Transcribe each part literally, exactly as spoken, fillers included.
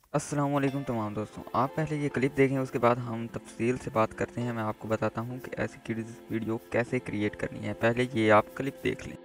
अस्सलाम वालेकुम तमाम दोस्तों। आप पहले ये क्लिप देखें, उसके बाद हम तफसील से बात करते हैं। मैं आपको बताता हूँ कि ऐसी किड्स वीडियो कैसे क्रिएट करनी है। पहले ये आप क्लिप देख लें।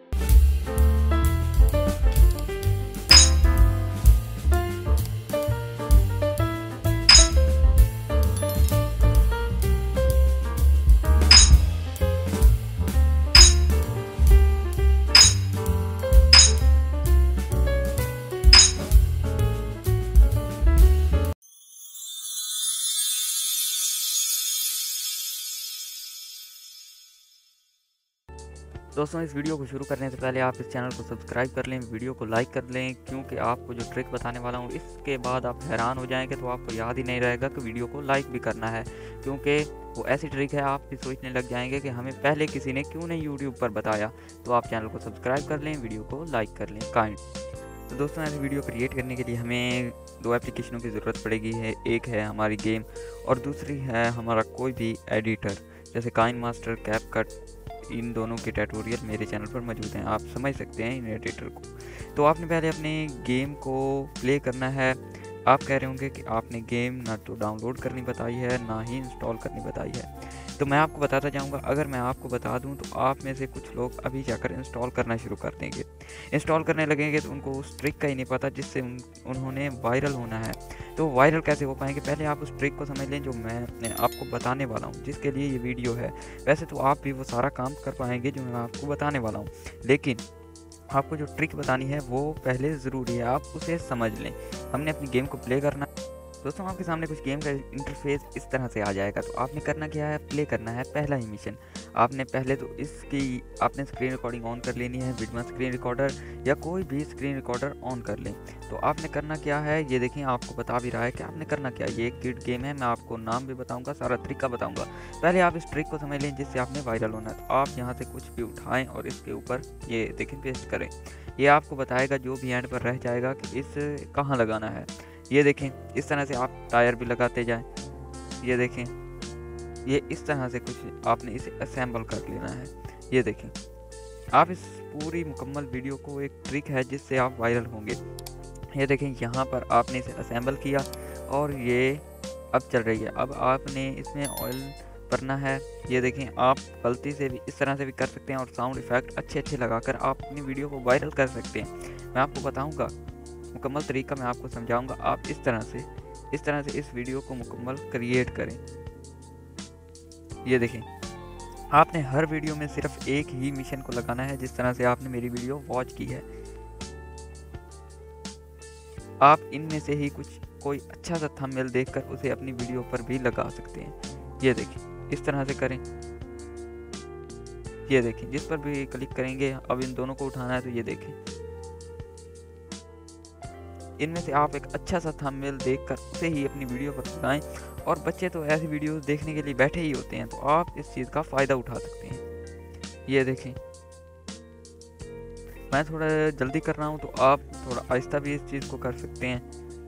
दोस्तों, इस वीडियो को शुरू करने से पहले आप इस चैनल को सब्सक्राइब कर लें, वीडियो को लाइक कर लें, क्योंकि आपको जो ट्रिक बताने वाला हूँ इसके बाद आप हैरान हो जाएंगे। तो आपको याद ही नहीं रहेगा कि वीडियो को लाइक भी करना है, क्योंकि वो ऐसी ट्रिक है आप भी सोचने लग जाएंगे कि हमें पहले किसी ने क्यों नहीं यूट्यूब पर बताया। तो आप चैनल को सब्सक्राइब कर लें, वीडियो को लाइक कर लें काइंड। तो दोस्तों, ऐसी वीडियो क्रिएट करने के लिए हमें दो एप्लीकेशनों की ज़रूरत पड़ेगी है। एक है हमारी गेम और दूसरी है हमारा कोई भी एडिटर, जैसे काइन मास्टर, कैपकट। इन दोनों के ट्यूटोरियल मेरे चैनल पर मौजूद हैं, आप समझ सकते हैं इन एडिटर को। तो आपने पहले अपने गेम को प्ले करना है। आप कह रहे होंगे कि आपने गेम ना तो डाउनलोड करनी बताई है, ना ही इंस्टॉल करनी बताई है। तो मैं आपको बताता जाऊंगा। अगर मैं आपको बता दूं तो आप में से कुछ लोग अभी जाकर इंस्टॉल करना शुरू कर देंगे। इंस्टॉल करने लगेंगे तो उनको उस ट्रिक का ही नहीं पता जिससे उन, उन्होंने वायरल होना है। तो वायरल कैसे हो पाएंगे, पहले आप उस ट्रिक को समझ लें जो मैं आपको बताने वाला हूँ, जिसके लिए ये वीडियो है। वैसे तो आप भी वो सारा काम कर पाएंगे जो मैं आपको बताने वाला हूँ, लेकिन आपको जो ट्रिक बतानी है वो पहले ज़रूरी है, आप उसे समझ लें। हमने अपनी गेम को प्ले करना। दोस्तों, आपके सामने कुछ गेम का इंटरफेस इस तरह से आ जाएगा। तो आपने करना क्या है, प्ले करना है। पहला ही मिशन आपने पहले तो इसकी आपने स्क्रीन रिकॉर्डिंग ऑन कर लेनी है। विडमा स्क्रीन रिकॉर्डर या कोई भी स्क्रीन रिकॉर्डर ऑन कर लें। तो आपने करना क्या है, ये देखें, आपको बता भी रहा है कि आपने करना क्या है। ये एक किड गेम है, मैं आपको नाम भी बताऊंगा, सारा तरीका बताऊंगा। पहले आप इस ट्रिक को समझ लें जिससे आपने वायरल होना है। तो आप यहाँ से कुछ भी उठाएँ और इसके ऊपर ये देखें पेस्ट करें। ये आपको बताएगा जो भी एंड पर रह जाएगा कि इस कहाँ लगाना है। ये देखें, इस तरह से आप टायर भी लगाते जाएं। ये देखें, ये इस तरह से कुछ आपने इसे असेंबल कर लेना है। ये देखें, आप इस पूरी मुकम्मल वीडियो को एक ट्रिक है जिससे आप वायरल होंगे। ये देखें, यहाँ पर आपने इसे असेंबल किया और ये अब चल रही है। अब आपने इसमें ऑयल भरना है। ये देखें, आप गलती से भी इस तरह से भी कर सकते हैं और साउंड इफेक्ट अच्छे अच्छे लगाकर आप अपनी वीडियो को वायरल कर सकते हैं। मैं आपको बताऊँगा मुकम्मल तरीका, मैं आपको समझाऊंगा। आप इस तरह से इस तरह से इस वीडियो को मुकम्मल क्रिएट करें। ये देखें, आपने हर वीडियो में सिर्फ एक ही मिशन को लगाना है, जिस तरह से आपने मेरी वीडियो वॉच की है। आप इनमें से ही कुछ कोई अच्छा सा थंबनेल देखकर उसे अपनी वीडियो पर भी लगा सकते हैं। ये देखें, इस तरह से करें। ये देखें, जिस पर भी क्लिक करेंगे, अब इन दोनों को उठाना है। तो ये देखें, इनमें से आप एक अच्छा सा थंबनेल देखकर उसे ही अपनी वीडियो पर लगाएं। और बच्चे तो ऐसी वीडियोस देखने के लिए बैठे ही होते हैं, तो आप इस चीज़ का फ़ायदा उठा सकते हैं। ये देखें, मैं थोड़ा जल्दी कर रहा हूँ तो आप थोड़ा आहिस्ता भी इस चीज़ को कर सकते हैं।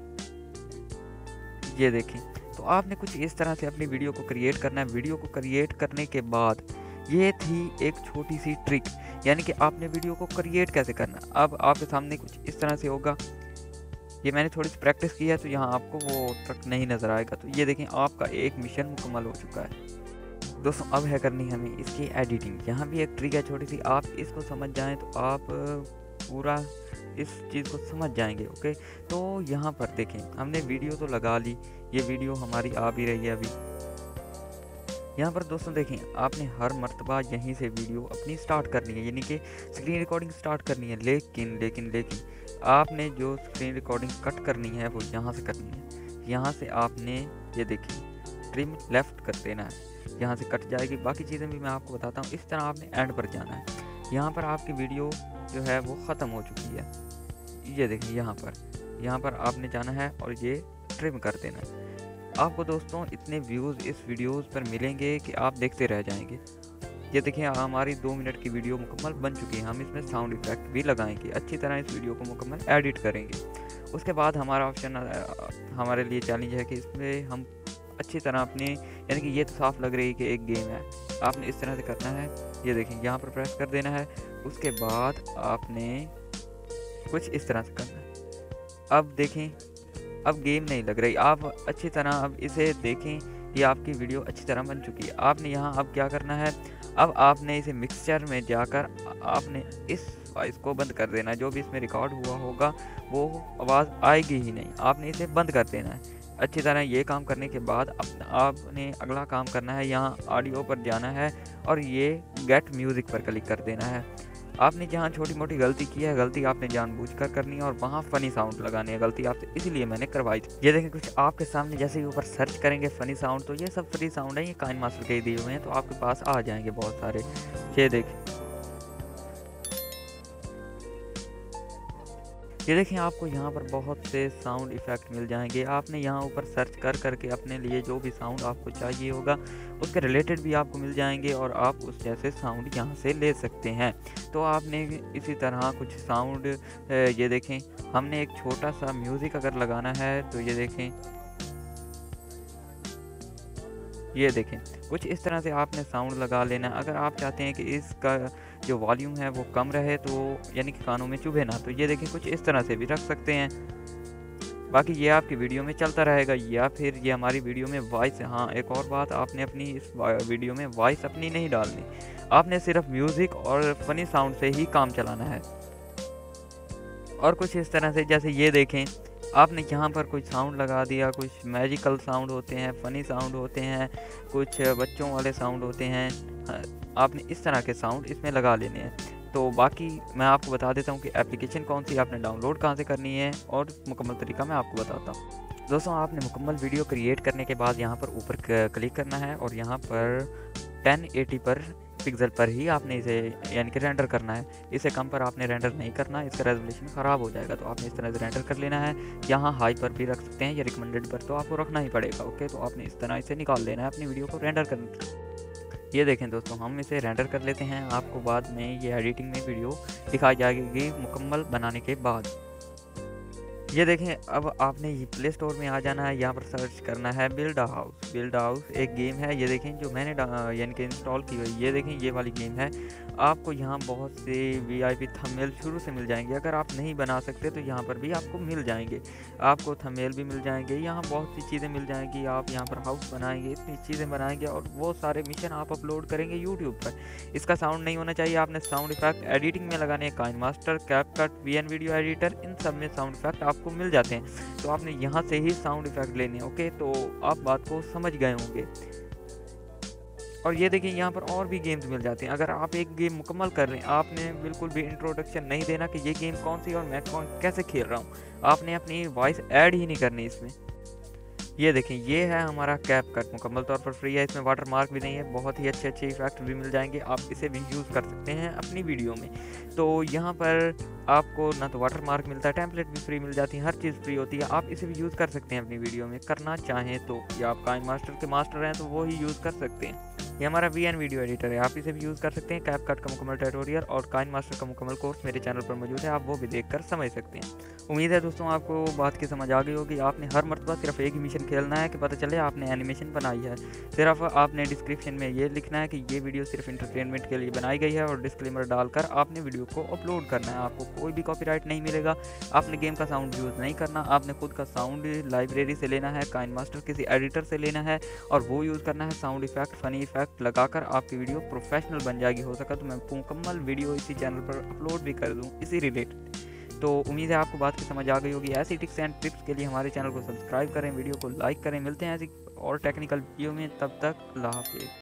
ये देखें, तो आपने कुछ इस तरह से अपनी वीडियो को क्रिएट करना है। वीडियो को क्रिएट करने के बाद ये थी एक छोटी सी ट्रिक, यानी कि आपने वीडियो को क्रिएट कैसे करना। अब आपके सामने कुछ इस तरह से होगा। ये मैंने थोड़ी सी प्रैक्टिस की है तो यहाँ आपको वो ट्रक नहीं नज़र आएगा। तो ये देखें, आपका एक मिशन मुकम्मल हो चुका है। दोस्तों, अब है करनी हमें इसकी एडिटिंग। यहाँ भी एक ट्रिक है छोटी सी, आप इसको समझ जाएं तो आप पूरा इस चीज़ को समझ जाएंगे। ओके, तो यहाँ पर देखें, हमने वीडियो तो लगा ली। ये वीडियो हमारी आ भी रही है अभी। यहाँ पर दोस्तों देखें, आपने हर मर्तबा यहीं से वीडियो अपनी स्टार्ट करनी है, यानी कि स्क्रीन रिकॉर्डिंग स्टार्ट करनी है। लेकिन लेकिन लेकिन आपने जो स्क्रीन रिकॉर्डिंग कट करनी है वो यहाँ से करनी है। यहाँ से आपने ये देखिए ट्रिम लेफ़्ट कर देना है, यहाँ से कट जाएगी। बाकी चीज़ें भी मैं आपको बताता हूँ। इस तरह आपने एंड पर जाना है। यहाँ पर आपकी वीडियो जो है वो ख़त्म हो चुकी है। ये देखिए, यहाँ पर यहाँ पर आपने जाना है और ये ट्रिम कर देना है। आपको दोस्तों इतने व्यूज़ इस वीडियोज़ पर मिलेंगे कि आप देखते रह जाएंगे। ये देखिए, हमारी दो मिनट की वीडियो मुकम्मल बन चुकी है। हम इसमें साउंड इफेक्ट भी लगाएंगे, अच्छी तरह इस वीडियो को मुकम्मल एडिट करेंगे। उसके बाद हमारा ऑप्शन हमारे लिए चैलेंज है कि इसमें हम अच्छी तरह अपने, यानी कि ये तो साफ लग रही है कि एक गेम है, आपने इस तरह से करना है। ये देखें, यहाँ पर प्रेस कर देना है। उसके बाद आपने कुछ इस तरह से करना है। अब देखें, अब गेम नहीं लग रही। आप अच्छी तरह अब इसे देखें, ये आपकी वीडियो अच्छी तरह बन चुकी है। आपने यहाँ अब क्या करना है, अब आपने इसे मिक्सचर में जाकर आपने इस वॉइस को बंद कर देना है। जो भी इसमें रिकॉर्ड हुआ होगा वो आवाज़ आएगी ही नहीं, आपने इसे बंद कर देना है। अच्छी तरह ये काम करने के बाद अब आपने अगला काम करना है, यहाँ ऑडियो पर जाना है और ये गेट म्यूज़िक पर क्लिक कर देना है। आपने जहाँ छोटी मोटी गलती की है, गलती आपने जानबूझकर करनी है और वहाँ फ़नी साउंड लगानी है। गलती आपसे इसीलिए मैंने करवाई थी। ये देखें कुछ आपके सामने, जैसे ही ऊपर सर्च करेंगे फ़नी साउंड, तो ये सब फ्री साउंड है, ये काइन मास्टर के ही दिए हुए हैं, तो आपके पास आ जाएंगे बहुत सारे। ये देखें, ये देखें आपको यहाँ पर बहुत से साउंड इफ़ेक्ट मिल जाएंगे। आपने यहाँ ऊपर सर्च कर करके अपने लिए जो भी साउंड आपको चाहिए होगा उसके रिलेटेड भी आपको मिल जाएंगे और आप उस जैसे साउंड यहाँ से ले सकते हैं। तो आपने इसी तरह कुछ साउंड, ये देखें हमने एक छोटा सा म्यूज़िक अगर लगाना है तो ये देखें, ये देखें कुछ इस तरह से आपने साउंड लगा लेना। अगर आप चाहते हैं कि इसका जो वॉल्यूम है वो कम रहे, तो यानी कि कानों में चुभे ना, तो ये देखें कुछ इस तरह से भी रख सकते हैं। बाकी ये आपकी वीडियो में चलता रहेगा, या फिर ये हमारी वीडियो में वॉइस। हाँ, एक और बात, आपने अपनी इस वीडियो में वॉइस अपनी नहीं डालनी, आपने सिर्फ म्यूज़िक और फ़नी साउंड से ही काम चलाना है। और कुछ इस तरह से, जैसे ये देखें आपने यहाँ पर कुछ साउंड लगा दिया, कुछ मैजिकल साउंड होते हैं, फ़नी साउंड होते हैं, कुछ बच्चों वाले साउंड होते हैं, आपने इस तरह के साउंड इसमें लगा लेने हैं। तो बाकी मैं आपको बता देता हूँ कि एप्लीकेशन कौन सी, आपने डाउनलोड कहाँ से करनी है और मुकम्मल तरीका मैं आपको बताता हूँ। दोस्तों, आपने मुकम्मल वीडियो क्रिएट करने के बाद यहाँ पर ऊपर क्लिक करना है और यहाँ पर टेन एटी पर पिक्सल पर ही आपने इसे यानी कि रेंडर करना है। इसे कम पर आपने रेंडर नहीं करना, इसका रेजोल्यूशन ख़राब हो जाएगा। तो आपने इस तरह से रेंडर कर लेना है। यहाँ हाई पर भी रख सकते हैं या रिकमेंडेड पर, तो आपको रखना ही पड़ेगा। ओके, तो आपने इस तरह इसे निकाल लेना है अपनी वीडियो को रेंडर करने के लिए। ये देखें दोस्तों, हम इसे रेंडर कर लेते हैं। आपको बाद में ये एडिटिंग में वीडियो दिखाई जाएगी मुकम्मल बनाने के बाद। ये देखें, अब आपने प्ले स्टोर में आ जाना है, यहाँ पर सर्च करना है बिल्ड हाउस। बिल्ड हाउस एक गेम है, ये देखें जो मैंने यानी कि इंस्टॉल की हुई, ये देखें ये वाली गेम है। आपको यहाँ बहुत से वीआईपी थंबनेल शुरू से मिल जाएंगे। अगर आप नहीं बना सकते तो यहाँ पर भी आपको मिल जाएंगे, आपको थंबनेल भी मिल जाएंगे, यहाँ बहुत सी चीज़ें मिल जाएंगी। आप यहाँ पर हाउस बनाएंगे, इतनी चीज़ें बनाएंगे और वो सारे मिशन आप अपलोड करेंगे यूट्यूब पर। इसका साउंड नहीं होना चाहिए, आपने साउंड इफेक्ट एडिटिंग में लगाने हैं, KineMaster, CapCut, VN video editor, इन सब में साउंड इफेक्ट आपको मिल जाते हैं। तो आपने यहाँ से ही साउंड इफेक्ट लेने हैं। ओके, तो आप बात को समझ गए होंगे। और ये देखिए यहाँ पर और भी गेम्स मिल जाते हैं। अगर आप एक गेम मुकम्मल कर रहे हैं, आपने बिल्कुल भी इंट्रोडक्शन नहीं देना कि ये गेम कौन सी और मैं कौन कैसे खेल रहा हूँ, आपने अपनी वॉइस ऐड ही नहीं करनी इसमें। ये देखें, ये है हमारा कैप कट, मुकम्मल तौर पर फ्री है, इसमें वाटर मार्क भी नहीं है, बहुत ही अच्छे अच्छे इफेक्ट भी मिल जाएंगे, आप इसे भी यूज़ कर सकते हैं अपनी वीडियो में। तो यहाँ पर आपको ना तो वाटर मार्क मिलता है, टेम्पलेट भी फ्री मिल जाती है, हर चीज़ फ्री होती है, आप इसे भी यूज़ कर सकते हैं अपनी वीडियो में करना चाहें तो। या आप काइन मास्टर के मास्टर हैं तो वो ही यूज़ कर सकते हैं। ये हमारा वीएन वीडियो एडिटर है, आप इसे भी यूज़ कर सकते हैं। कैपकट का मुकम्मल ट्यूटोरियल और काइन मास्टर का मुकम्मल कोर्स मेरे चैनल पर मौजूद है, आप वो भी देखकर समझ सकते हैं। उम्मीद है दोस्तों आपको बात की समझ आ गई होगी। आपने हर मरतबा सिर्फ एक ही मिशन खेलना है कि पता चले आपने एनिमेशन बनाई है। सिर्फ आपने डिस्क्रिप्शन में ये लिखना है कि ये वीडियो सिर्फ इंटरटेनमेंट के लिए बनाई गई है और डिस्क्लेमर डालकर आपने वीडियो को अपलोड करना है। आपको कोई भी कॉपीराइट नहीं मिलेगा, आपने गेम का साउंड यूज़ नहीं करना, आपने खुद का साउंड लाइब्रेरी से लेना है, काइन मास्टर किसी एडिटर से लेना है और वो यूज़ करना है। साउंड इफेक्ट, फनी इफेक्ट लगाकर आपकी वीडियो प्रोफेशनल बन जाएगी। हो सका तो मैं मुकम्मल वीडियो इसी चैनल पर अपलोड भी कर दूँ इसी रिलेटेड। तो उम्मीद है आपको बात की समझ आ गई होगी। ऐसी टिप्स एंड टिप्स के लिए हमारे चैनल को सब्सक्राइब करें, वीडियो को लाइक करें। मिलते हैं ऐसी और टेक्निकल वीडियो में, तब तक अल्लाह हाफिज़।